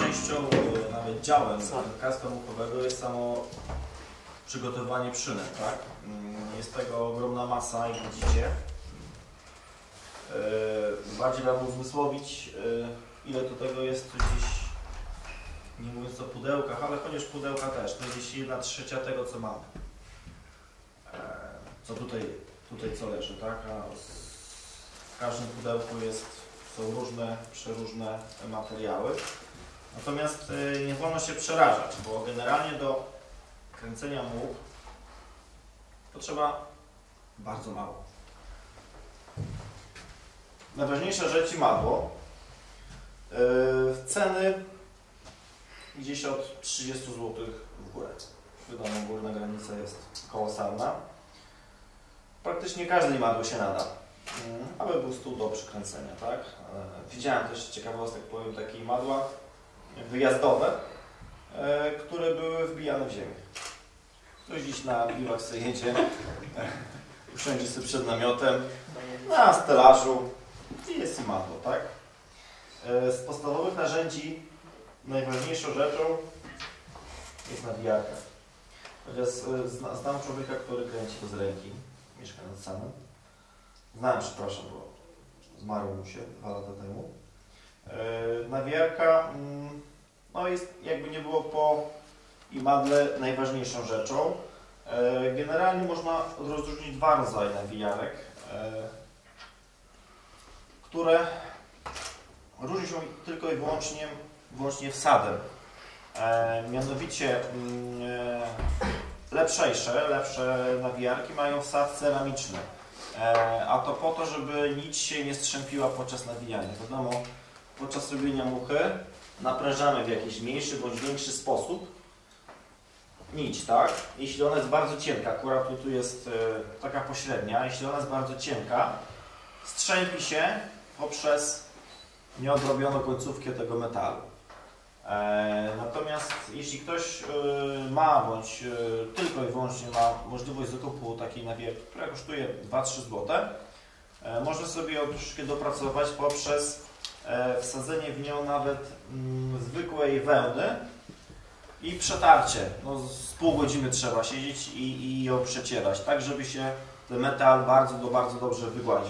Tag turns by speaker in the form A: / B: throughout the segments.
A: częścią, nawet działem wędkarstwa muchowego jest samo przygotowywanie szynek, tak? Jest tego ogromna masa, jak widzicie. Bardziej trzeba uzmysłowić, ile do tego jest gdzieś, nie mówiąc o pudełkach, ale chociaż pudełka też, to jest gdzieś 1/3 tego, co mamy. Co tutaj co leży, tak? A w każdym pudełku są różne, przeróżne materiały. Natomiast nie wolno się przerażać, bo generalnie do kręcenia much potrzeba bardzo mało. Najważniejsza rzecz i madło. Ceny gdzieś od 30 zł w górę. Wiadomo, górna granica jest kolosalna. Praktycznie każde madło się nada, aby był stół do przykręcenia, tak? Widziałem też ciekawostek, powiem, takie madła wyjazdowe, które były wbijane w ziemię. Ktoś dziś na biwak sobie jedzie, usiądzie sobie przed namiotem, na stelażu i jest i madło, tak? Z podstawowych narzędzi najważniejszą rzeczą jest nawijarka. Chociaż znam człowieka, który kręci to z ręki, mieszka nad samym. Znałem, przepraszam, bo zmarł mu się 2 lata temu. Nawijarka, no jest, jakby nie było, po imadle najważniejszą rzeczą. Generalnie można rozróżnić 2 rodzaje nawijarek, które różnią się tylko i wyłącznie wsadem. Mianowicie lepsze nawijarki mają wsad ceramiczny, a to po to, żeby nić się nie strzępiła podczas nawijania. Wiadomo, podczas robienia muchy naprężamy w jakiś mniejszy bądź większy sposób nić, tak? Jeśli ona jest bardzo cienka, akurat tu jest taka pośrednia, jeśli ona jest bardzo cienka, strzępi się poprzez nieodrobioną końcówkę tego metalu. Natomiast jeśli ktoś ma, bądź tylko i wyłącznie ma możliwość zakupu takiej nawijarki, która kosztuje 2-3 zł, może sobie ją troszkę dopracować poprzez wsadzenie w nią nawet zwykłej wełny i przetarcie. No, z pół godziny trzeba siedzieć i ją przecierać, tak żeby się ten metal bardzo dobrze wygładził.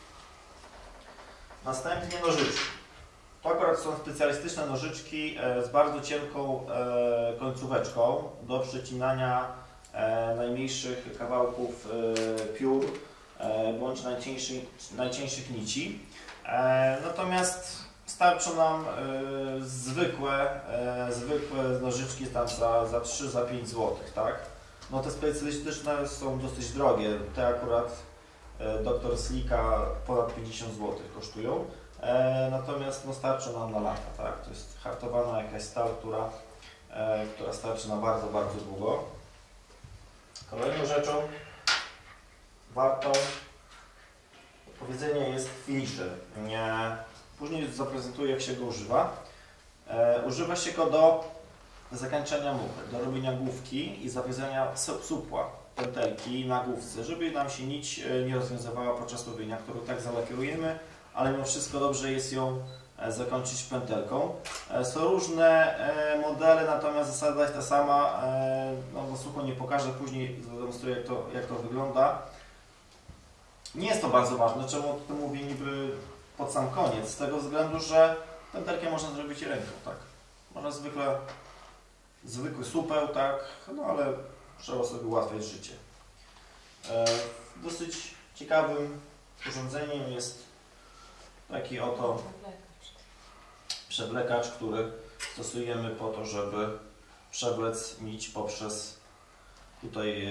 A: Następnie nożyczki. To akurat są specjalistyczne nożyczki z bardzo cienką końcóweczką do przecinania najmniejszych kawałków piór bądź najcieńszych nici. Natomiast starczą nam zwykłe nożyczki tam za 3-5 zł, tak? No te specjalistyczne są dosyć drogie. Te akurat Dr. Slika ponad 50 zł kosztują. Natomiast no, starczy nam na lata, tak? To jest hartowana jakaś stal, która starczy na bardzo długo. Kolejną rzeczą wartą powiedzenia jest finisher. Później zaprezentuję, jak się go używa. Używa się go do zakończenia muchy, do robienia główki i zawiązania supła, pętelki na główce, żeby nam się nić nie rozwiązywała podczas robienia, którą tak zalakierujemy, ale mimo wszystko dobrze jest ją zakończyć pętelką. Są różne modele, natomiast zasada jest ta sama. No, bo sucho nie pokażę, później zademonstruję, jak to wygląda. Nie jest to bardzo ważne, czemu to mówię niby pod sam koniec, z tego względu, że pętelkę można zrobić ręką, tak? Można zwykły supeł, tak? No ale trzeba sobie ułatwiać życie. Dosyć ciekawym urządzeniem jest taki oto przewlekacz, który stosujemy po to, żeby przewlec nić poprzez tutaj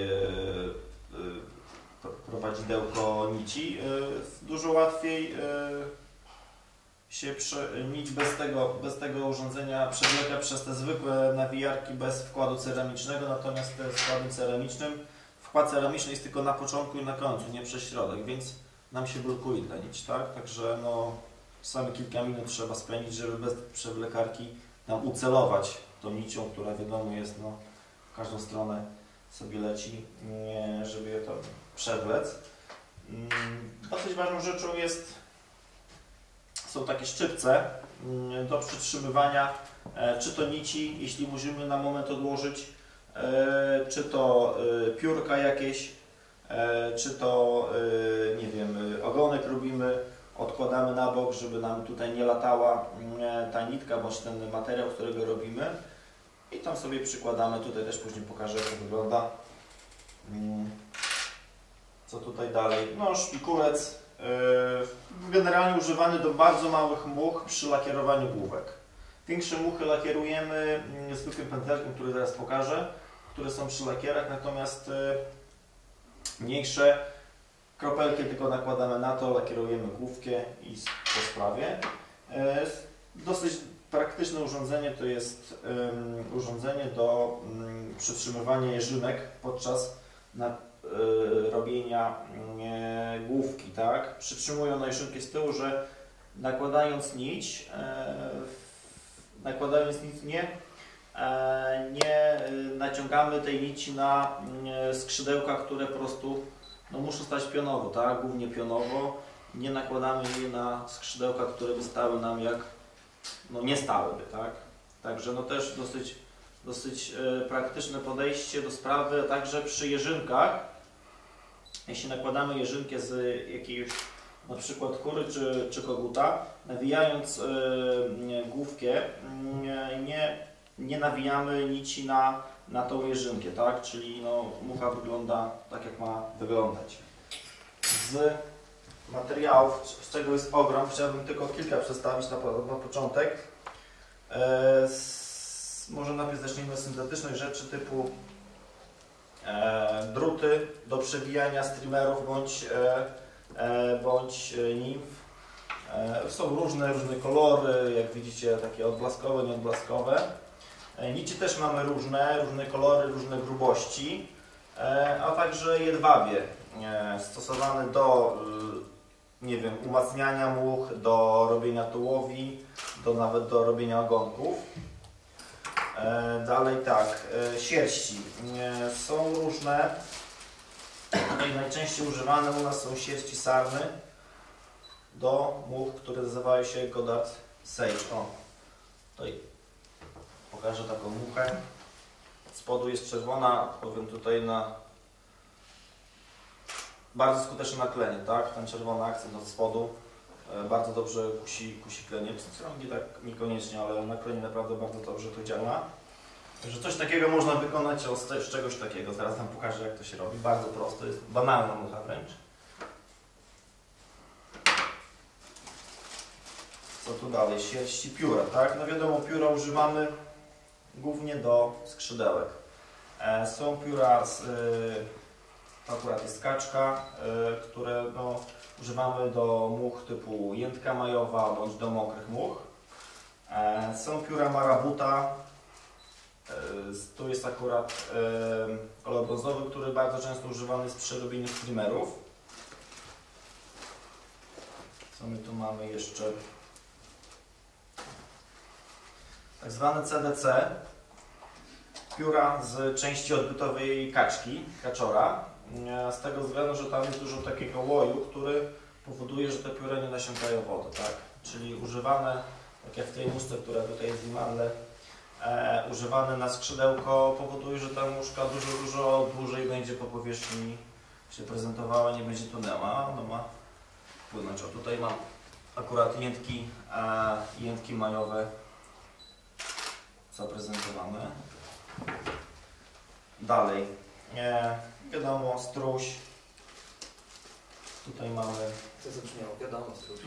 A: prowadzidełko nici. Dużo łatwiej się nić bez tego urządzenia przewleka przez te zwykłe nawijarki bez wkładu ceramicznego, natomiast z wkładem ceramicznym wkład ceramiczny jest tylko na początku i na końcu, nie przez środek, więc nam się blokuje ta nić, tak? Także no, same kilka minut trzeba spędzić, żeby bez przewlekarki nam ucelować tą nicią, która wiadomo jest, no, w każdą stronę sobie leci, żeby je to przewlec. Dosyć ważną rzeczą są takie szczypce do przytrzymywania czy to nici, jeśli musimy na moment odłożyć, czy to piórka jakieś, czy to, nie wiem, ogonek robimy, odkładamy na bok, żeby nam tutaj nie latała ta nitka, bądź ten materiał, którego robimy. I tam sobie przykładamy, tutaj też później pokażę, jak to wygląda. Co tutaj dalej? No, szpikulec, generalnie używany do bardzo małych much przy lakierowaniu główek. Większe muchy lakierujemy zwykłym pędzelkiem, który zaraz pokażę, które są przy lakierach, natomiast mniejsze kropelki tylko nakładamy na to, lakierujemy główkę i po sprawie. Dosyć praktyczne urządzenie to jest urządzenie do przytrzymywania jeżynek podczas robienia główki, tak? Przytrzymują na jeżynki z tyłu, że nakładając nić nie naciągamy tej nici na skrzydełka, które po prostu no, muszą stać pionowo, tak? Głównie pionowo. Nie nakładamy jej na skrzydełka, które by stały nam jak, no nie stałyby, tak? Także no też dosyć praktyczne podejście do sprawy, także przy jeżynkach, jeśli nakładamy jeżynkę z jakiegoś na przykład kury czy koguta, nawijając główkę, nie nawijamy nici na tą jeżynkę, tak? Czyli no, mucha wygląda tak, jak ma wyglądać. Z materiałów, z czego jest ogrom, chciałbym tylko kilka przedstawić na początek. Może najpierw zacznijmy od syntetycznych rzeczy typu druty do przebijania streamerów bądź nimf. Są różne kolory, jak widzicie, takie odblaskowe, nieodblaskowe. Nici też mamy różne kolory, różne grubości, a także jedwabie stosowane do, nie wiem, umacniania much, do robienia tułowi, nawet do robienia ogonków. Dalej tak, sierści są różne. Najczęściej używane u nas są sierści sarny do much, które nazywają się Goddard Sage. O, tutaj pokażę taką muchę. Z spodu jest czerwona, powiem tutaj na bardzo skuteczne naklenie, tak? Ten czerwony akcent od spodu bardzo dobrze kusi klenie. Ciągi tak niekoniecznie, ale naklenie naprawdę bardzo dobrze to działa. Także coś takiego można wykonać z czegoś takiego. Zaraz Wam pokażę, jak to się robi. Bardzo prosto, jest banalna mucha wręcz. Co tu dalej? Sierści pióra, tak? No wiadomo, pióra używamy głównie do skrzydełek. Są pióra, akurat jest kaczka, które no, używamy do much typu jętka majowa bądź do mokrych much. Są pióra marabuta. Tu jest akurat kolor brązowy, który bardzo często używany jest przy robieniu streamerów. Co my tu mamy jeszcze? Tak zwane CDC. Pióra z części odbytowej kaczki, kaczora. Z tego względu, że tam jest dużo takiego łoju, który powoduje, że te pióra nie nasiąkają wody, tak? Czyli używane, tak jak w tej muszce, która tutaj jest w Limanle, używane na skrzydełko powoduje, że ta muszka dużo dłużej będzie po powierzchni się prezentowała, nie będzie tonęła, ona ma płynąć. O, tutaj mam akurat jętki majowe zaprezentowane. Dalej, wiadomo, struś. Tutaj mamy...
B: To zabrzmiało, wiadomo, struś.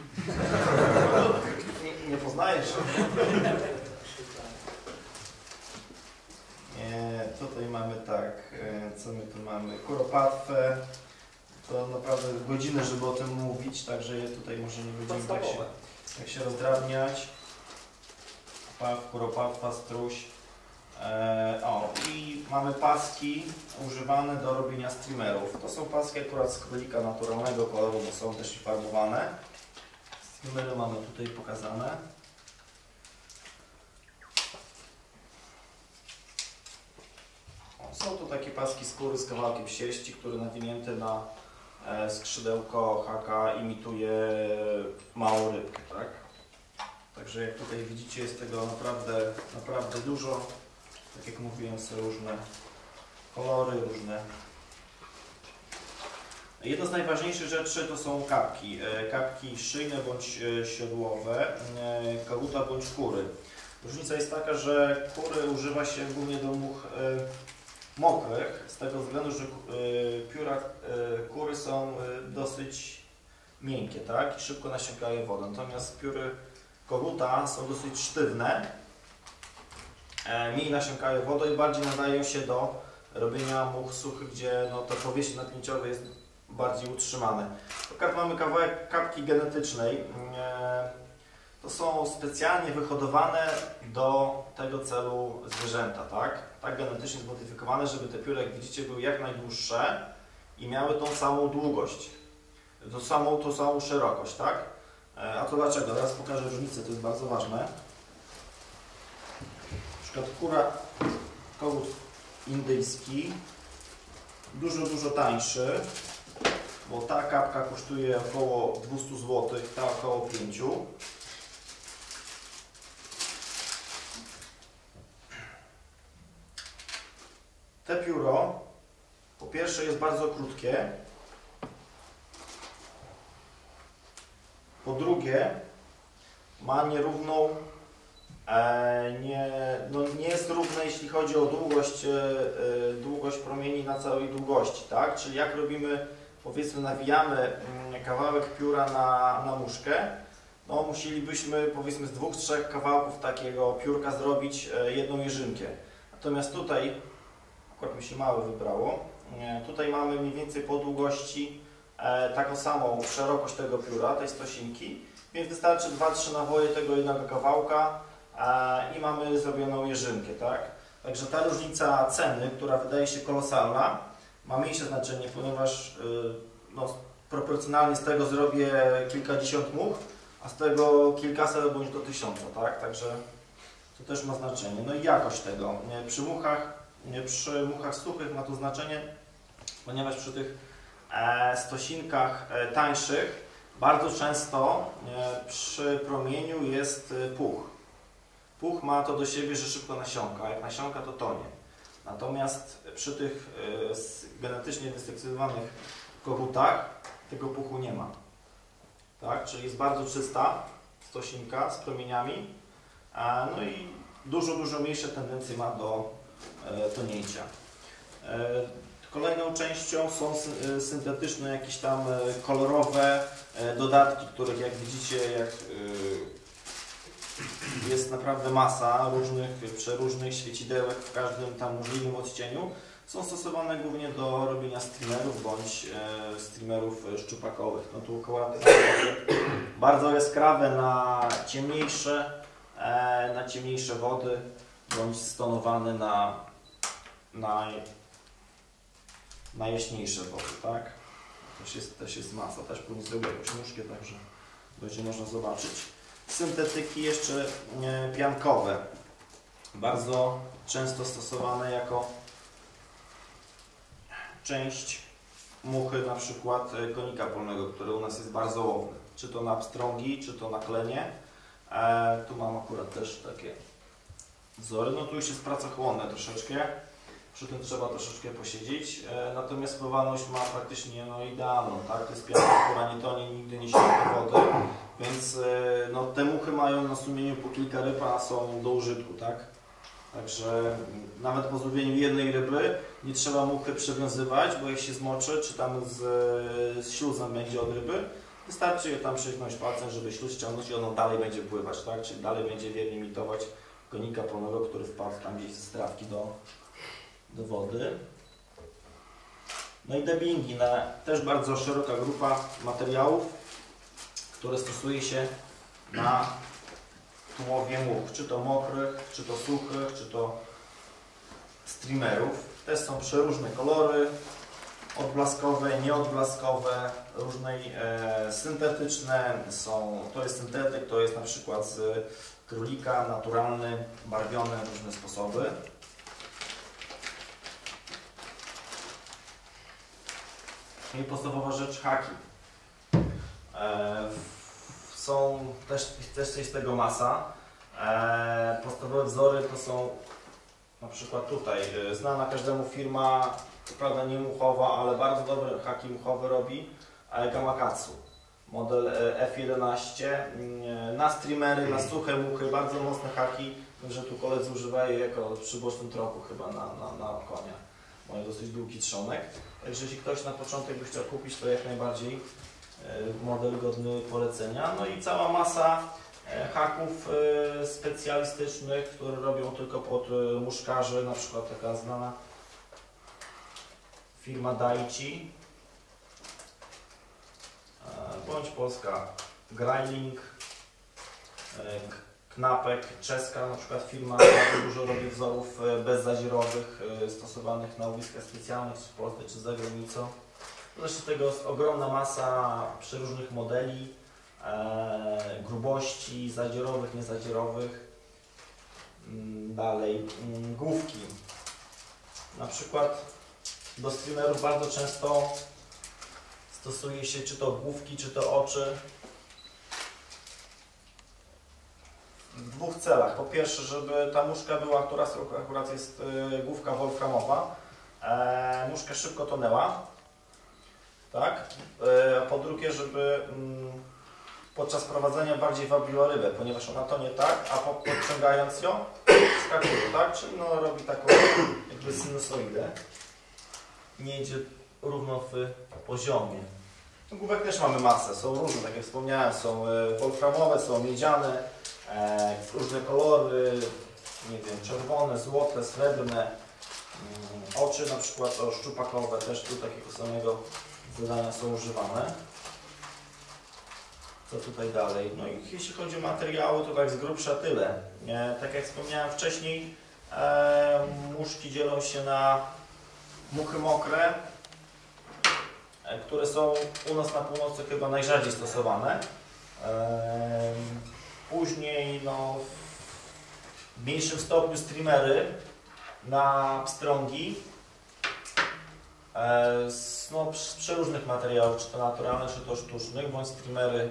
A: Nie poznajesz? Tutaj mamy tak, co my tu mamy? Kuropatwę. To naprawdę godziny, żeby o tym mówić, także tutaj może nie będziemy tak się rozdrabniać. Kuropatwa, struś. I mamy paski używane do robienia streamerów. To są paski akurat z królika naturalnego koloru, bo są też farbowane. Streamery mamy tutaj pokazane. Są to takie paski skóry z kawałkiem sierści, który nawinięty na skrzydełko haka imituje małą rybkę, tak? Także jak tutaj widzicie, jest tego naprawdę dużo. Tak jak mówiłem, są różne kolory, różne. Jedna z najważniejszych rzeczy to są kapki. Kapki szyjne bądź siodłowe, koguta bądź kury. Różnica jest taka, że kury używa się głównie do much mokrych, z tego względu, że pióra kury są dosyć miękkie, tak? I szybko nasiąkają wodą. Natomiast pióry koguta są dosyć sztywne, mniej nasiąkają wodą i bardziej nadają się do robienia much suchych, gdzie no, to powierzchnie napięciowe jest bardziej utrzymane. Akurat mamy kawałek kapki genetycznej. To są specjalnie wyhodowane do tego celu zwierzęta, tak? Tak genetycznie zmodyfikowane, żeby te pióra, jak widzicie, były jak najdłuższe i miały tą samą długość, tą samą szerokość, tak? A to dlaczego? Teraz pokażę różnicę, to jest bardzo ważne. Na przykład kogut indyjski, dużo tańszy, bo ta kapka kosztuje około 200 zł, ta około 5. Te pióro po pierwsze jest bardzo krótkie, po drugie ma nierówną, nie jest równe, jeśli chodzi o długość promieni na całej długości, tak? Czyli jak robimy, powiedzmy, nawijamy kawałek pióra na muszkę, no musielibyśmy, powiedzmy, z 2-3 kawałków takiego piórka zrobić jedną jeżynkę. Natomiast tutaj, akurat mi się małe wybrało, tutaj mamy mniej więcej po długości taką samą szerokość tego pióra, tej stosinki, więc wystarczy 2-3 nawoje tego jednego kawałka i mamy zrobioną jeżynkę, tak? Także ta różnica ceny, która wydaje się kolosalna, ma mniejsze znaczenie, ponieważ no, proporcjonalnie z tego zrobię kilkadziesiąt much, a z tego kilkaset bądź do 1000, tak? Także to też ma znaczenie. No i jakość tego. Przy muchach suchych ma to znaczenie, ponieważ przy tych stosinkach tańszych bardzo często przy promieniu jest puch. Puch ma to do siebie, że szybko nasiąka, a jak nasiąka, to tonie. Natomiast przy tych genetycznie wyselekcjonowanych kogutach tego puchu nie ma. Tak? Czyli jest bardzo czysta stosinka z promieniami, no i dużo mniejsze tendencje ma do tonięcia. Kolejną częścią są syntetyczne, jakieś tam kolorowe dodatki, których jak widzicie, jest naprawdę masa przeróżnych świecidełek w każdym tam możliwym odcieniu. Są stosowane głównie do robienia streamerów bądź streamerów szczupakowych. No tu kołaty bardzo jaskrawe na ciemniejsze wody bądź stonowane na jaśniejsze wody, tak? Też jest masa, też powinien zrobić jakąś nóżkę, także będzie można zobaczyć. Syntetyki jeszcze piankowe, bardzo często stosowane jako część muchy, na przykład konika polnego, który u nas jest bardzo łowny, czy to na pstrągi, czy to na klenie. Tu mam akurat też takie wzory, no tu już jest pracochłonne troszeczkę, przy tym trzeba troszeczkę posiedzieć, natomiast spływalność ma praktycznie idealną, tak? To jest pianka, która nie tonie, nigdy nie sięga wody, więc no, te muchy mają na sumieniu po kilka ryb, a są do użytku, tak? Także nawet po złowieniu jednej ryby nie trzeba muchy przywiązywać, bo jak się zmoczy, czy tam z śluzem będzie od ryby, wystarczy je tam przytknąć palcem, żeby śluz ściągnąć i ono dalej będzie pływać, tak? Czyli dalej będzie wiernie imitować konika polnego, który wpadł tam gdzieś ze strawki do wody. No i dubbingi, też bardzo szeroka grupa materiałów, które stosuje się na łowie much, czy to mokrych, czy to suchych, czy to streamerów. Też są przeróżne kolory, odblaskowe, nieodblaskowe, różnej syntetyczne. To jest syntetyk, to jest na przykład z królika, naturalny, barwiony w różne sposoby. I podstawowa rzecz, haki. są też jest tego masa. Podstawowe wzory to są na przykład tutaj znana każdemu firma, co prawda nie muchowa, ale bardzo dobre haki muchowe robi, Gamakatsu. Model F11 na streamery, na suche muchy, bardzo mocne haki, że tu koledzy używają jako przybocznym tropu chyba na konia. Mają dosyć długi trzonek. Także jeśli ktoś na początek by chciał kupić, to jak najbardziej model godny polecenia. No i cała masa haków specjalistycznych, które robią tylko pod muszkarzy, na przykład taka znana firma Daichi, bądź polska Grayling, Knapek, czeska na przykład firma bardzo dużo robi wzorów bezzadzierowych stosowanych na łowiskach specjalnych czy w Polsce czy za granicą. Zresztą tego jest ogromna masa przeróżnych modeli, grubości zadzierowych, niezadzierowych. Dalej główki. Na przykład do streamerów bardzo często stosuje się czy to główki, czy to oczy w dwóch celach. Po pierwsze, żeby ta muszka była, która akurat jest główka wolframowa, muszka szybko tonęła, tak? A po drugie, żeby podczas prowadzenia bardziej wabiła rybę, ponieważ ona tonie tak, a podciągając ją skakuje, tak? Czyli no, robi taką jakby sinusoidę. Nie idzie równo w poziomie. Główek też mamy masę, są różne, tak jak wspomniałem, są wolframowe, są miedziane, różne kolory, nie wiem, czerwone, złote, srebrne, oczy na przykład szczupakowe też tu takiego samego zadania są używane. Co tutaj dalej? No i jeśli chodzi o materiały, to tak z grubsza tyle. Tak jak wspomniałem wcześniej, muszki dzielą się na muchy mokre, które są u nas na północy chyba najrzadziej stosowane. Później no, w mniejszym stopniu streamery na pstrągi no, z przeróżnych materiałów, czy to naturalne, czy to sztucznych, bądź streamery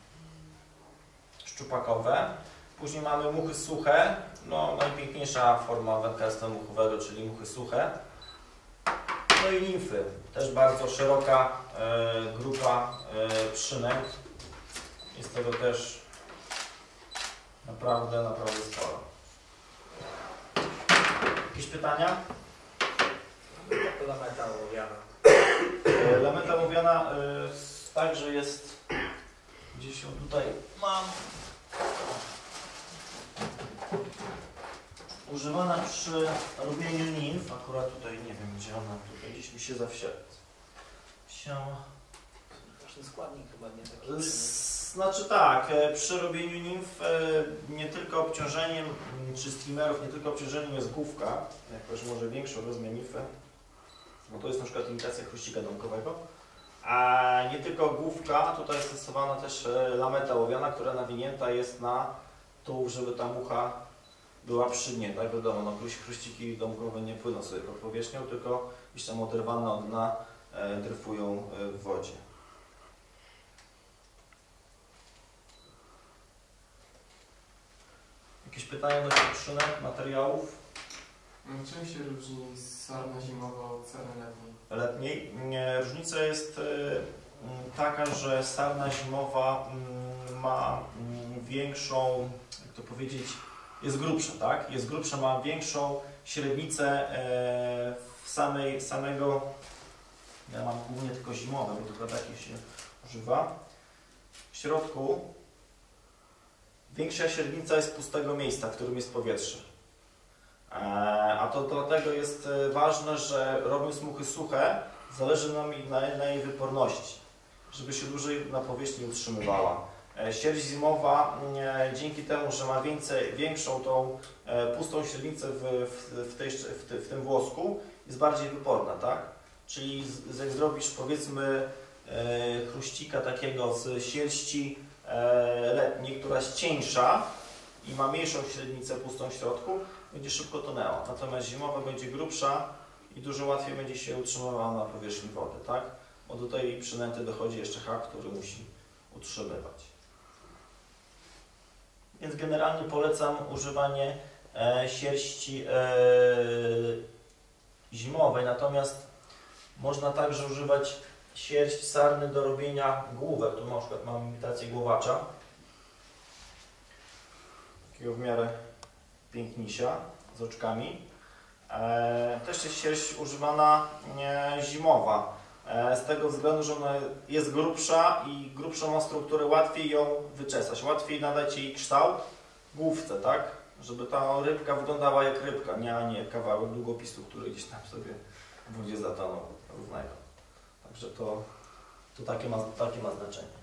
A: szczupakowe. Później mamy muchy suche, no, najpiękniejsza forma wędkarstwa muchowego, czyli muchy suche. No i nimfy, też bardzo szeroka grupa przynęt. Jest tego też naprawdę sporo. Jakieś pytania?
B: Lameta ołowiana.
A: Lameta ołowiana także jest, gdzieś ją tutaj mam, używana przy robieniu nimf. Akurat tutaj nie wiem gdzie ona, tutaj gdzieś mi się zawsiadła.
B: Ważny składnik chyba nie taki.
A: Znaczy tak, przy robieniu nimf nie tylko obciążeniem, czy streamerów, nie tylko obciążeniem jest główka, jakoś może większą rozmiar nimfy, bo to jest na przykład imitacja chruścika domkowego, a nie tylko główka, tutaj jest stosowana też lameta ołowiana, która nawinięta jest na tułów, żeby ta mucha była przy dnie, tak wiadomo, no chruściki domkowe nie płyną sobie pod powierzchnią, tylko gdzieś tam oderwane od dna dryfują w wodzie. Jakieś pytania do przyczynek, materiałów?
C: Czym się różni sarna zimowa od sarny letniej?
A: Letniej. Różnica jest taka, że sarna zimowa ma większą, jak to powiedzieć, jest grubsza, tak? Jest grubsza, ma większą średnicę samego, ja mam głównie tylko zimowe, bo tylko takie się używa. W środku większa średnica jest pustego miejsca, w którym jest powietrze. A to dlatego jest ważne, że robiąc muchy suche, zależy nam na jej wyporności, żeby się dłużej na powierzchni utrzymywała. Sierść zimowa, dzięki temu, że ma większą tą pustą średnicę w tym włosku, jest bardziej wyporna, tak? Czyli jak zrobisz, powiedzmy, chruścika takiego z sierści letniej, która jest cieńsza i ma mniejszą średnicę pustą w środku, będzie szybko tonęła. Natomiast zimowa będzie grubsza i dużo łatwiej będzie się utrzymywała na powierzchni wody, tak? Bo do tej przynęty dochodzi jeszcze hak, który musi utrzymywać. Więc generalnie polecam używanie sierści zimowej, natomiast można także używać sierść sarny do robienia główek. Tu na przykład mam imitację głowacza, takiego w miarę pięknisia z oczkami. Też jest sierść używana zimowa, z tego względu, że ona jest grubsza i grubszą ma strukturę, łatwiej ją wyczesać, łatwiej nadać jej kształt główce, tak? Żeby ta rybka wyglądała jak rybka, a nie kawałek długopisu, który gdzieś tam sobie w wodzie zatonął różnego. Także to takie ma znaczenie.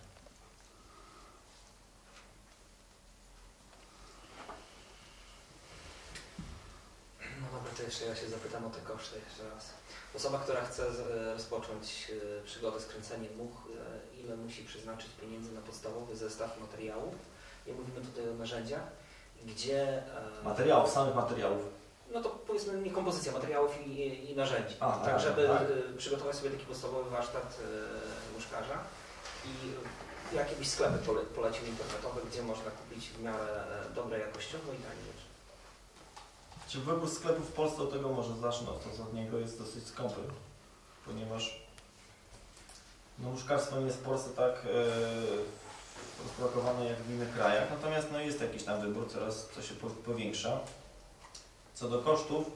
B: No dobra, to jeszcze ja się zapytam o te koszty jeszcze raz. Osoba, która chce rozpocząć przygodę z kręceniem much, ile musi przeznaczyć pieniędzy na podstawowy zestaw materiałów? Nie mówimy tutaj o narzędziach, gdzie...
A: Materiałów, samych materiałów.
B: No to powiedzmy nie kompozycja materiałów i narzędzi. Tak, żeby przygotować sobie taki podstawowy warsztat muszkarza. I jakieś sklepy polecił internetowe, gdzie można kupić w miarę dobre jakościowo i tanie rzeczy.
A: Czy wybór sklepów w Polsce, od tego może zacznę, to od niego jest dosyć skąpy, ponieważ no, muszkarstwo nie jest w Polsce tak rozpropagowane jak w innych krajach, natomiast no, jest jakiś tam wybór, coraz to się powiększa. Co do kosztów,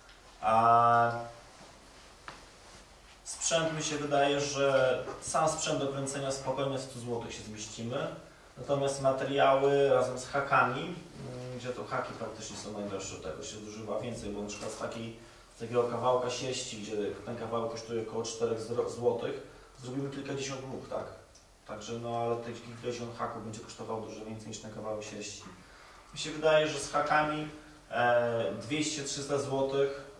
A: sprzęt mi się wydaje, że sam sprzęt do kręcenia spokojnie w 100 zł się zmieścimy, natomiast materiały razem z hakami, gdzie to haki praktycznie są najdroższe, tego się zużywa więcej, bo na przykład z takiego kawałka sierści, gdzie ten kawałek kosztuje około 4 zł, zrobimy kilkadziesiąt much, tak? Także no ale tych kilkadziesiąt haków będzie kosztowało dużo więcej niż ten kawałek sierści. Mi się wydaje, że z hakami 200-300 zł,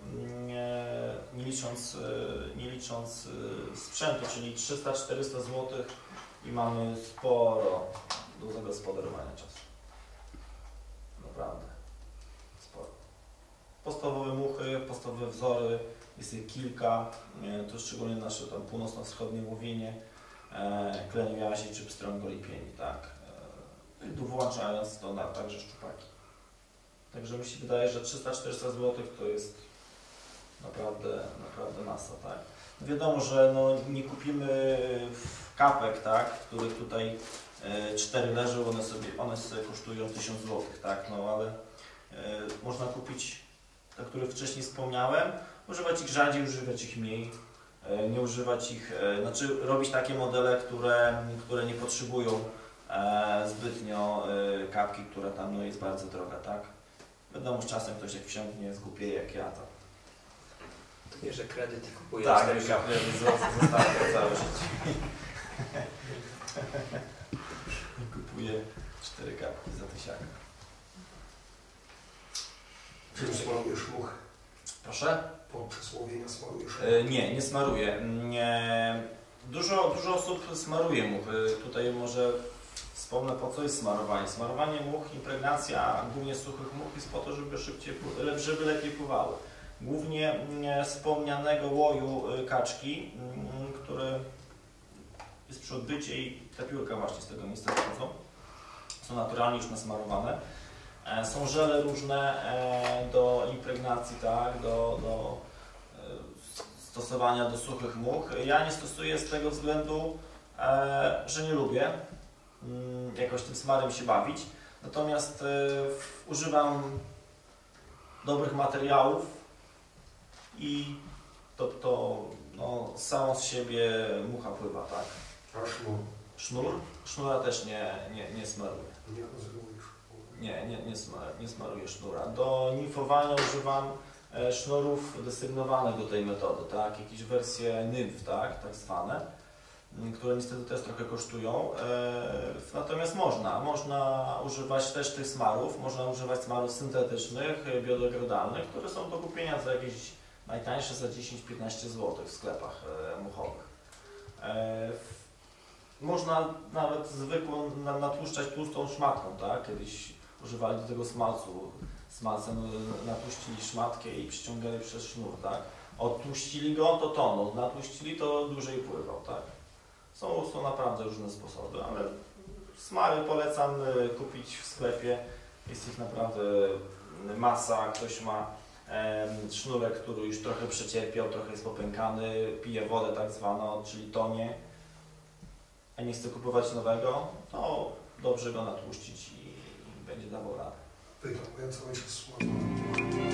A: nie licząc sprzętu, czyli 300-400 zł i mamy sporo do zagospodarowania czasu. Naprawdę sporo. Podstawowe muchy, podstawowe wzory, jest ich kilka, to szczególnie nasze tam północno-wschodnie łowienie, kleniujazi czy pstrągolipieni, tak. I tu włączając to także szczupaki. Także mi się wydaje, że 300-400 zł to jest naprawdę masa, tak. No wiadomo, że no, nie kupimy kapek, tak, których tutaj 4 leżą, one sobie kosztują 1000 zł, tak, no ale można kupić te, które wcześniej wspomniałem, używać ich rzadziej, używać ich mniej, nie używać ich, znaczy robić takie modele, które nie potrzebują zbytnio kapki, która tam no, jest bardzo droga, tak. Wiadomo, z czasem ktoś jak wsiąknie, zgłupieje jak ja, to
B: bierze kredyt i kupuje
A: tak,
B: 4 kapki.
A: zostawię całe życie. Kupuję 4 kapki za 1000.
D: Czy smarujesz much?
A: Proszę?
D: Po przysłowieniu smarujesz much?
A: Nie smaruję. Dużo osób smaruje much. Tutaj może wspomnę, po co jest smarowanie. Smarowanie much, impregnacja głównie suchych much jest po to, żeby lepiej pływały. Głównie wspomnianego łoju kaczki, który jest przy odbycie i te piórka właśnie z tego miejsca wchodzą. Są naturalnie już nasmarowane. Są żele różne do impregnacji, tak, do stosowania do suchych much. Ja nie stosuję z tego względu, że nie lubię jakoś tym smarem się bawić. Natomiast używam dobrych materiałów i to no, samo z siebie mucha pływa, tak.
D: A sznur?
A: Sznur? Sznura też nie smaruję.
D: Nie rozrywujesz?
A: Nie smaruję sznura. Do nimfowania używam sznurów desygnowanych do tej metody, tak? Jakieś wersje nymf, tak zwane, które niestety też trochę kosztują. Natomiast można używać też tych smarów, można używać smarów syntetycznych, biodegradalnych, które są do kupienia za jakieś najtańsze za 10-15 zł w sklepach muchowych. Można nawet zwykłą natłuszczać tłustą szmatką, tak? Kiedyś używali do tego smalcu. Smalcem natłuścili szmatkę i przyciągali przez sznur, tak? Odtłuścili go, to tonął, natłuścili, to dłużej pływał, tak? Są naprawdę różne sposoby, ale Smary polecam kupić w sklepie. Jest ich naprawdę masa. Ktoś ma sznurek, który już trochę przecierpiał, trochę jest popękany, pije wodę tak zwaną, czyli tonie, a nie chce kupować nowego, to dobrze go natłuścić i będzie dawał radę.
D: Pytam, bo ja cały czas słabo.